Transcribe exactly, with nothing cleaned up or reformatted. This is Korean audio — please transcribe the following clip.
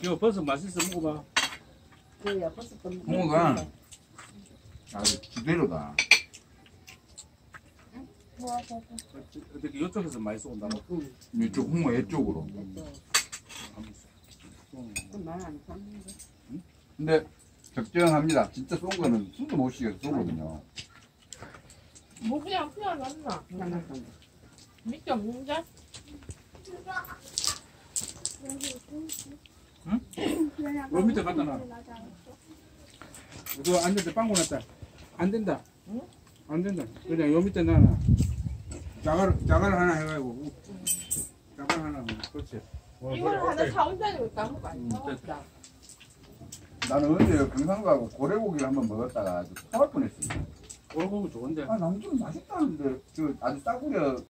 이거 버섯 맛있어 먹어봐. 그야 버섯도 홍어가 아주 지대로다. 어떻게 이쪽에서 많이 쏜다고? 응. 이쪽 홍어 이쪽으로. 말안 샀는데. 근데 적정합니다. 진짜 쏜 거는 숨도 못 쉬게 쏘거든요. 목이 안 피어났나? 밑에 없는데? 응? 요 밑에 갖다 놔. 그거 안 된다. 빵꾸 났다. 안 된다. 응? 안 된다. 그냥 요 밑에 놔놔. 자갈, 자갈 하나 해가지고. 자갈 하나. 그렇지. 어, 이걸 그래, 하나 오케이. 사온다니까 까먹고 안 음, 사왔다. 나는 어제 경상도하고 고래고기를 한번 먹었다가 아주 토할 뻔했어요. 올고기 좋은데. 아, 남좀 맛있다는데 그 아주 싸구려